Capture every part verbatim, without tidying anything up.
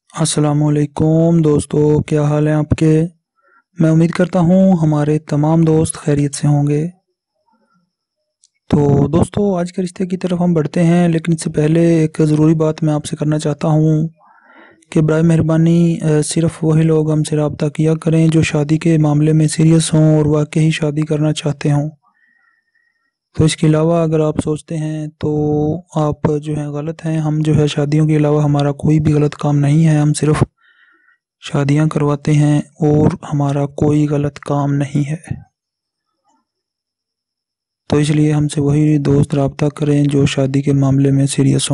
السلام علیکم دوستو، کیا حال ہے آپ کے؟ میں امید کرتا ہوں ہمارے تمام دوست خیریت سے ہوں گے۔ تو دوستو، آج کے رشتے کی طرف ہم بڑھتے ہیں، لیکن اس سے پہلے ایک ضروری بات میں آپ سے کرنا چاہتا ہوں کہ برائے مہربانی صرف وہی لوگ ہم سے رابطہ کیا کریں جو شادی کے معاملے میں سیریس ہوں اور واقعی شادی کرنا چاہتے ہوں۔ تو اس کے علاوہ اگر آپ سوچتے ہیں تو آپ جو ہے غلط ہیں۔ ہم جو ہے شادیوں کے علاوہ ہمارا کوئی بھی غلط کام نہیں ہے، ہم صرف شادیاں کرواتے ہیں اور ہمارا کوئی غلط کام نہیں ہے۔ تو اس لیے ہم سے وہی دوست رابطہ کریں جو شادی کے معاملے میں سیریس ہوں۔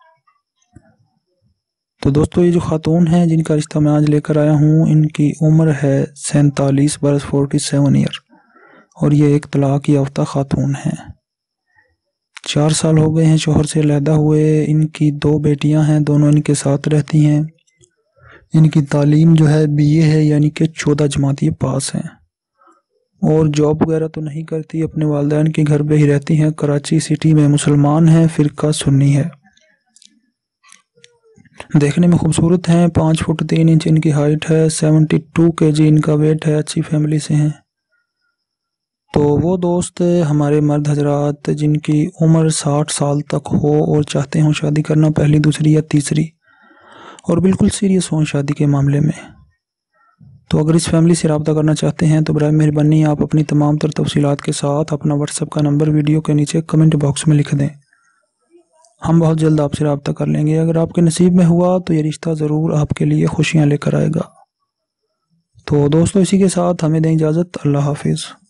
تو دوستو، یہ جو خاتون ہیں جن کا رشتہ میں آج لے کر آیا ہوں، ان کی عمر ہے سینتالیس برس فورٹی سیون ایئر، اور یہ ایک طلاق یافتہ خاتون ہیں۔ چار سال ہو گئے ہیں شوہر سے علیحدہ ہوئے۔ ان کی دو بیٹیاں ہیں، دونوں ان کے ساتھ رہتی ہیں۔ ان کی تعلیم جو ہے بی اے ہے، یعنی کہ چودہ جماعت یہ پاس ہیں، اور جاب وغیرہ تو نہیں کرتی، اپنے والدین کے گھر پہ ہی رہتی ہیں۔ کراچی سٹی میں مسلمان ہیں، فرقہ سنی ہے۔ دیکھنے میں خوبصورت ہیں، پانچ فٹ تین انچ ان کی ہائٹ ہے، سیونٹی ٹو کے جی ان کا ویٹ ہے، اچھی فیملی سے ہیں۔ تو وہ دوست ہمارے مرد حضرات جن کی عمر ساٹھ سال تک ہو اور چاہتے ہوں شادی کرنا، پہلی دوسری یا تیسری، اور بالکل سیریس ہوں شادی کے معاملے میں، تو اگر اس فیملی سے رابطہ کرنا چاہتے ہیں تو برائے مہربانی آپ اپنی تمام تر تفصیلات کے ساتھ اپنا واٹس ایپ کا نمبر ویڈیو کے نیچے کمنٹ باکس میں لکھ دیں۔ ہم بہت جلد آپ سے رابطہ کر لیں گے۔ اگر آپ کے نصیب میں ہوا تو یہ رشتہ ضرور آپ کے لیے خوشیاں لے کر آئے گا۔ تو دوستو، اسی کے ساتھ ہمیں دیں اجازت۔ اللہ حافظ۔